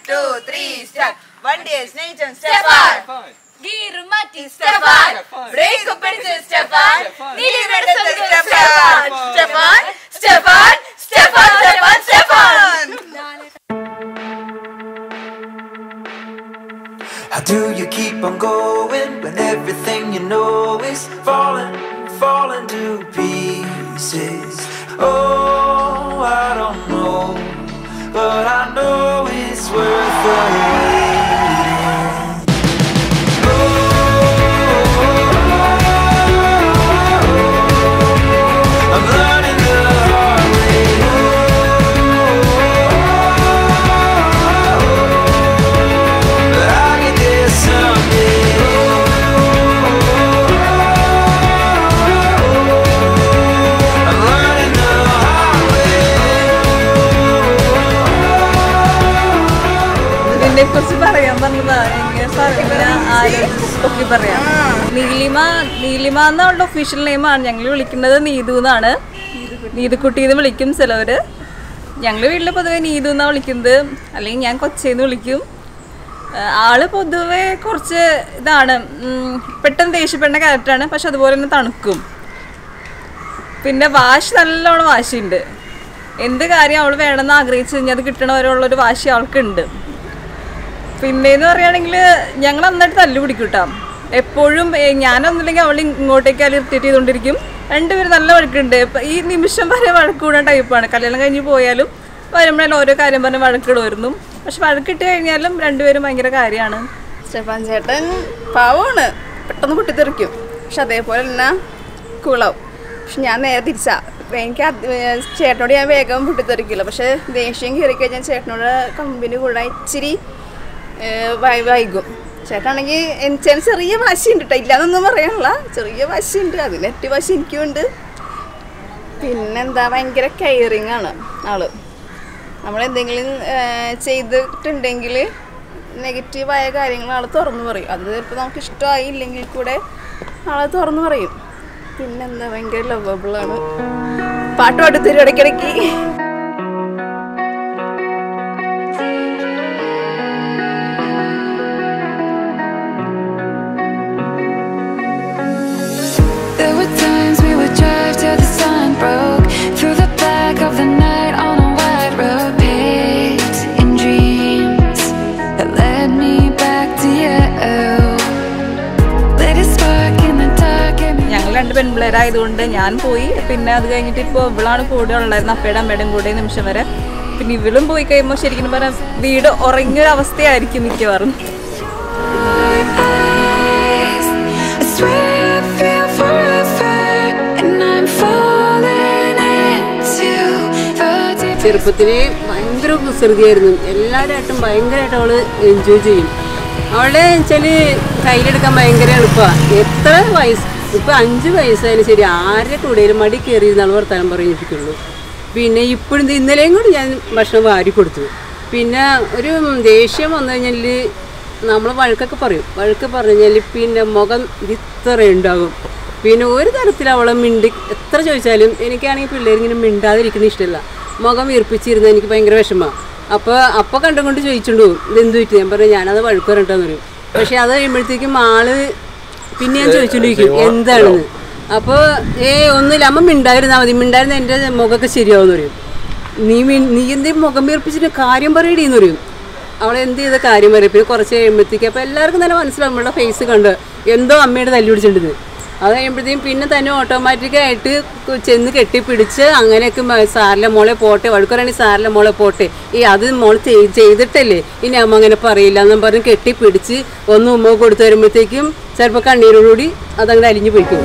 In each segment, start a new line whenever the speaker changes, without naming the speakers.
2, 3, start. One day, Stephan. Gear Mati, Stephan. Break up Stephan. Neelima Stephan. Stephan. Stephan. Stephan. Stephan. Stephan.
How do you keep on going when everything you know is falling to pieces? Oh, I don't know, but I know it's worth the waiting. Oh, I'm learning the hard way. But I'll get there someday. I'm learning the hard way.
ഇതിനെ കുറിച്ച് പറയാൻ പറഞ്ഞതാ ആലോചിച്ച് പറയാം. നീലിമ എന്നവളുടെ official നെയിമാണ്. ഞങ്ങൾ വിളിക്കുന്നത് നീതു എന്നാണ്. നീതുക്കുട്ടി എന്ന് വിളിക്കും ചിലവർ. ഞങ്ങൾ വീട്ടിൽ പൊതുവെ നീതു എന്നാണ് വിളിക്കുന്നത്, അല്ലെങ്കിൽ ഞാൻ കൊച്ചേന്ന് വിളിക്കും. ആള് പൊതുവെ കുറച്ച് ഇതാണ്, പെട്ടെന്ന് ദേഷ്യപ്പെടുന്ന ക്യാരക്ടറാണ്. പക്ഷെ അതുപോലെ തന്നെ തണുക്കും. പിന്നെ വാശി, നല്ലോണം വാശിയുണ്ട്. എന്ത് കാര്യം അവൾ വേണമെന്ന് ആഗ്രഹിച്ച് കഴിഞ്ഞാൽ അത് കിട്ടണവരുള്ളൊരു വാശി അവൾക്കുണ്ട്. പിന്നെയെന്ന് പറയുകയാണെങ്കിൽ ഞങ്ങൾ നന്നായിട്ട് തല്ലു പിടിക്കൂട്ടോ. എപ്പോഴും ഞാനൊന്നുമില്ലെങ്കിൽ അവൾ ഇങ്ങോട്ടേക്ക് ഇറിറ്റേറ്റ് ചെയ്തുകൊണ്ടിരിക്കും. രണ്ടുപേരും നല്ല വഴക്കുണ്ട്. ഇപ്പം ഈ നിമിഷം വരെ വഴക്കൂടാൻ ടൈപ്പാണ്. കല്യാണം കഴിഞ്ഞ് പോയാലും വരുമ്പോഴെല്ലാം ഓരോ കാര്യം പറഞ്ഞ് വഴക്കിടുമായിരുന്നു. പക്ഷെ വഴക്കിട്ട് കഴിഞ്ഞാലും രണ്ടുപേരും ഭയങ്കര കാര്യമാണ്.
സ്റ്റെഫാൻ ചേട്ടൻ പാവമാണ്, പെട്ടെന്ന് പൊട്ടിത്തെറിക്കും. പക്ഷെ അതേപോലെ തന്നെ കൂളാവും. പക്ഷെ ഞാൻ നേരെ തിരിച്ചാ. എനിക്ക് ചേട്ടനോട് ഞാൻ വേഗം പൊട്ടിത്തെറിക്കില്ല. പക്ഷെ ദേഷ്യം കയറി കഴിഞ്ഞാൽ ചേട്ടനോട് കമ്പനി കൂടാൻ ഇച്ചിരി വൈകും. ചേട്ടനാണെങ്കിൽ എനിക്ക് ചെറിയ വാശിയുണ്ട് കേട്ടോ, ഇല്ലാന്നൊന്നും പറയാനുള്ള ചെറിയ വാശിയുണ്ട്. അതിനെട്ടി വാശി എനിക്കുമുണ്ട്. പിന്നെന്താ, ഭയങ്കര കെയറിങ് ആണ് ആള്. നമ്മളെന്തെങ്കിലും ചെയ്തിട്ടുണ്ടെങ്കിൽ നെഗറ്റീവായ കാര്യങ്ങൾ ആൾ തുറന്നു പറയും. അത് ചിലപ്പോൾ നമുക്ക് ഇഷ്ടമായില്ലെങ്കിൽ കൂടെ ആൾ തുറന്നു പറയും. പിന്നെന്താ, ഭയങ്കര ലവബിളാണ്. പാട്ട് പാടുത്തരും ഇടയ്ക്കിടയ്ക്ക്.
രണ്ട് പെൺപിള്ളേരായതുകൊണ്ട് ഞാൻ പോയി. പിന്നെ അത് കഴിഞ്ഞിട്ട് ഇപ്പോൾ ഇവളാണ് കൂടെ ഉള്ളായിരുന്നു, അപ്പയുടെ അമ്മയുടെയും കൂടെ നിമിഷം വരെ. പിന്നെ ഇവളും പോയി കഴിയുമ്പോൾ ശരിക്കും പറഞ്ഞാൽ വീട് ഉറങ്ങിയൊരവസ്ഥയായിരിക്കും മിക്കവാറും.
ചെറുപ്പത്തിൽ ഭയങ്കര കുസൃതിയായിരുന്നു. എല്ലാവരുമായിട്ടും ഭയങ്കരമായിട്ട് അവൾ എൻജോയ് ചെയ്യും. അവളുടെ വെച്ചാൽ കയ്യിലെടുക്കാൻ ഭയങ്കര എളുപ്പമാണ്. എത്ര വയസ്സ്, ഇപ്പം 5 വയസ്സായാലും ശരി, ആരുടെ കൂടെയും മടി കയറിയിരുന്നാൾ വർത്താനം പറഞ്ഞിരിക്കുള്ളൂ. പിന്നെ ഇപ്പോഴും ഇന്നലെയും കൂടി ഞാൻ ഭക്ഷണം വാരി കൊടുത്തു. പിന്നെ ഒരു ദേഷ്യം വന്നു കഴിഞ്ഞാൽ നമ്മൾ വഴക്കൊക്കെ പറയും. വഴക്ക് പറഞ്ഞു കഴിഞ്ഞാൽ പിന്നെ മുഖം ഇത്ര ഉണ്ടാകും. പിന്നെ ഒരു തരത്തിൽ അവളെ എത്ര ചോദിച്ചാലും എനിക്കാണെങ്കിൽ പിള്ളേരിങ്ങനെ മിണ്ടാതിരിക്കുന്ന ഇഷ്ടമല്ല. മുഖം വീർപ്പിച്ചിരുന്ന എനിക്ക് ഭയങ്കര വിഷമമാണ്. അപ്പോൾ കണ്ടുകൊണ്ട് ചോദിച്ചുകൊണ്ട് പോകും, ഇതെന്ത് പറ്റി? ഞാൻ പറഞ്ഞു ഞാനത് വഴക്ക് പറഞ്ഞിട്ടാന്ന് പറയും. പക്ഷെ അത് കഴിയുമ്പോഴത്തേക്കും ആള് പിന്നെ ഞാൻ ചോദിച്ചുകൊണ്ടിരിക്കും എന്താണെന്ന്. അപ്പോൾ ഒന്നുമില്ല, അമ്മ മിണ്ടായിരുന്നാൽ മതി, മിണ്ടായിരുന്ന എൻ്റെ മുഖമൊക്കെ ശരിയാവുമെന്ന് പറയും. നീ എന്തെങ്കിലും മുഖം വീർപ്പിച്ചിട്ട് കാര്യം പറയടീന്ന് പറയും. അവളെന്ത് ചെയ്ത കാര്യം പറയും. പിന്നെ കുറച്ച് കഴിയുമ്പോഴത്തേക്ക് അപ്പോൾ എല്ലാവർക്കും തന്നെ മനസ്സിലാവും നമ്മളുടെ ഫേസ് കണ്ട് എന്തോ അമ്മയുടെ തല്ലി പിടിച്ചിട്ടുണ്ട്. അത് കഴിയുമ്പോഴത്തേക്കും പിന്നെ തന്നെ ഓട്ടോമാറ്റിക്കായിട്ട് ചെന്ന് കെട്ടിപ്പിടിച്ച് അങ്ങനെയൊക്കെ സാറിലെ മോളെ പോട്ടെ, വഴക്കുറാണെങ്കിൽ സാറിലെ മോളെ പോട്ടെ, അത് മോൾ ചെയ്തിട്ടല്ലേ ഇനി അമ്മ അങ്ങനെ പറയില്ല എന്നും പറഞ്ഞ് കെട്ടിപ്പിടിച്ച് ഒന്ന് ഉമ്മ കൊടുത്തു വരുമ്പോഴത്തേക്കും ചിലപ്പോൾ കണ്ണീരോടുകൂടി അതങ്ങനെ അലിഞ്ഞു പോയിക്കും.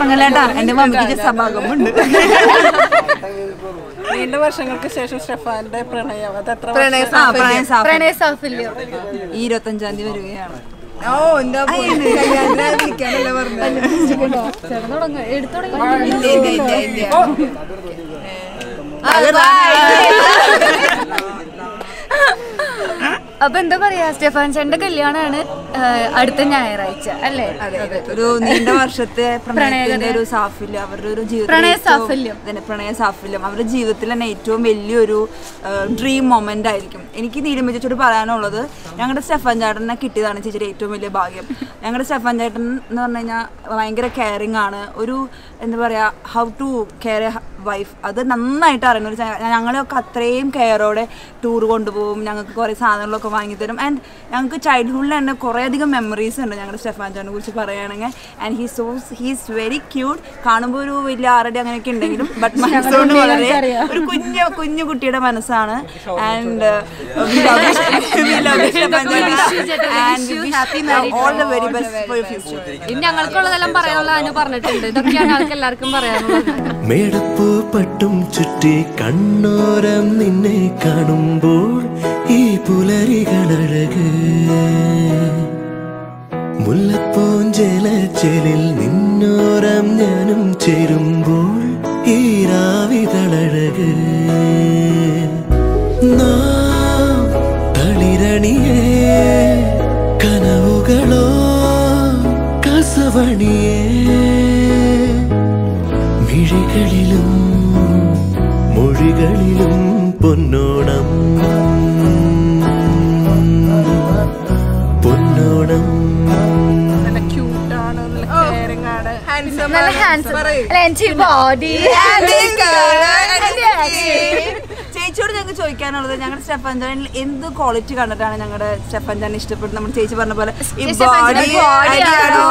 ഉറങ്ങലേട്ടാ, എന്റെ മമ്മിക്ക് സഭാഗമുണ്ട്.
നീണ്ട വർഷങ്ങൾക്ക് ശേഷം സ്റ്റെഫാന്റെ പ്രണയം അതെത്ര
പ്രണയ സാഫല്യം
25-ാം തീയതി വരികയാണ്.
ഓ എന്താ വിളിക്കാനല്ലേ പറഞ്ഞത്.
അപ്പൊ എന്താ പറയാ, സ്റ്റെഫാൻ ചേട്ടന്റെ കല്യാണമാണ് അടുത്ത ഞായറാഴ്ച അല്ലേ?
ഒരു നീണ്ട വർഷത്തെ പ്രണയത്തിന്റെ ഒരു സാഫല്യം, അവരുടെ ഒരു
പ്രണയ സാഫല്യം
അവരുടെ ജീവിതത്തിൽ തന്നെ ഏറ്റവും വലിയൊരു ഡ്രീം മൊമെന്റ് ആയിരിക്കും. എനിക്ക് നീലിമ ചേച്ചിയോട് പറയാനുള്ളത്, ഞങ്ങളുടെ സ്റ്റെഫാൻ ചേട്ടനെ കിട്ടിയതാണ് ചേച്ചിയുടെ ഏറ്റവും വലിയ ഭാഗ്യം. ഞങ്ങളുടെ സ്റ്റെഫാൻ ചേട്ടൻ എന്ന് പറഞ്ഞു കഴിഞ്ഞാൽ ഭയങ്കര കെയറിങ് ആണ്. ഒരു എന്താ പറയാ, how to care a wife അത് നന്നായിട്ട് അറിയുന്ന ഒരു ഞങ്ങളെയൊക്കെ അത്രയും കെയറോടെ ടൂർ കൊണ്ടുപോകും, ഞങ്ങൾക്ക് കുറേ സാധനങ്ങളൊക്കെ വാങ്ങിത്തരും. ആൻഡ് ഞങ്ങൾക്ക് ചൈൽഡ്ഹുഡിൽ തന്നെ കുറേയധികം മെമ്മറീസ് ഉണ്ട് ഞങ്ങളുടെ സ്റ്റെഫാൻ ചേട്ടനെ കുറിച്ച് പറയുകയാണെങ്കിൽ. And he's very cute. കാണുമ്പോൾ ഒരു വലിയ ആറടി അങ്ങനെയൊക്കെ ഉണ്ടെങ്കിലും ബട്ട് മനസ്സുകൊണ്ട് വളരെ ഒരു കുഞ്ഞു കുട്ടിയുടെ മനസ്സാണ്. ആൻഡ്
ഞങ്ങൾക്കുള്ളതെല്ലാം പറയാനുള്ള അനു പറഞ്ഞിട്ടുണ്ട്. ഇതൊക്കെയാണ് ആൾക്ക് എല്ലാവർക്കും പറയാനുള്ളത്.
മേടപ്പൂ പട്ടും ചുറ്റി കണ്ണോരം നിന്നെ കാണുമ്പോൾ ഈ പുലരികളഴക്, മുല്ലപ്പൂഞ്ചേലച്ചേലിൽ നിന്നോരം ഞാനും ചേരുമ്പോൾ ഈ രാവിതളഴക്, നാം തളിരണിയേ കനവുകളോ കസവണിയേ, മിഴികളിലും മൊഴികളിലും പൊന്നോണം പൊന്നോണം.
നല്ല ക്യൂട്ടാണ്, നല്ല കെയറിംഗ് ആണ്,
നല്ല ഹാൻസം ബോഡി.
ചേച്ചിയോട് ഞങ്ങൾക്ക് ചോദിക്കാനുള്ളത്, ഞങ്ങളുടെ സ്റ്റെഫാൻ ചേട്ടനിൽ എന്ത് ക്വാളിറ്റി കണ്ടിട്ടാണ് ഞങ്ങളുടെ സ്റ്റെഫാൻ ചേട്ടൻ ഇഷ്ടപ്പെട്ടത്? നമ്മുടെ ചേച്ചി പറഞ്ഞ പോലെ ഈ ബോഡി ആണോ,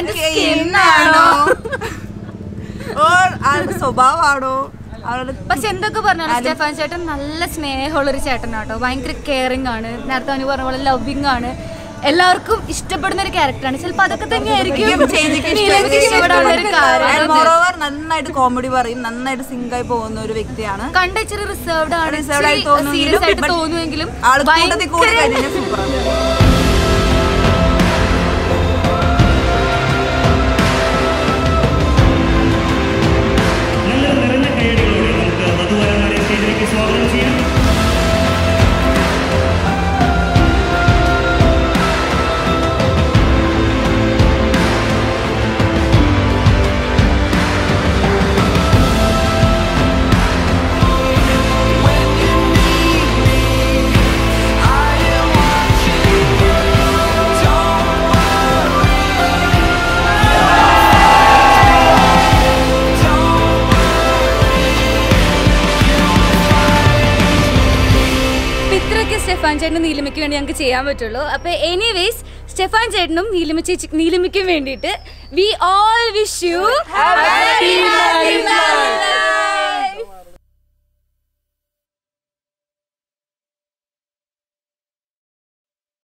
ആളുടെ സ്വഭാവമാണോ?
പക്ഷെ എന്തൊക്കെ പറഞ്ഞാലും സ്റ്റെഫാൻ ചേട്ടൻ നല്ല സ്നേഹമുള്ളൊരു ചേട്ടനാട്ടോ. ഭയങ്കര കെയറിംഗ് ആണ്. നേരത്തെ അവന് പറഞ്ഞ പോലെ ലവിങ് ആണ്. എല്ലാവർക്കും ഇഷ്ടപ്പെടുന്ന ഒരു ക്യാരക്ടറാണ്. ചിലപ്പോൾ അതൊക്കെ തന്നെയായിരിക്കും ഇഷ്ടപ്പെടാനുള്ള ഒരു കാര്യം.
നന്നായിട്ട് കോമഡി പറയും, നന്നായിട്ട് സിങ്ക് ആയി പോകുന്ന ഒരു വ്യക്തിയാണ്.
കണ്ട ഇച്ചിരി റിസർവ്ഡ് ആണ്, സീരിയസ് ആയിട്ട് തോന്നുമെങ്കിലും സ്റ്റെഫാൻ ചേട്ടനും നീലിമയ്ക്ക് വേണ്ടി ഞങ്ങൾക്ക് ചെയ്യാൻ പറ്റുള്ളൂ. അപ്പോൾ എനിവേസ് സ്റ്റെഫാൻ ചേട്ടനും നീലിമയ്ക്കും വേണ്ടിയിട്ട് we all wish you happy married life.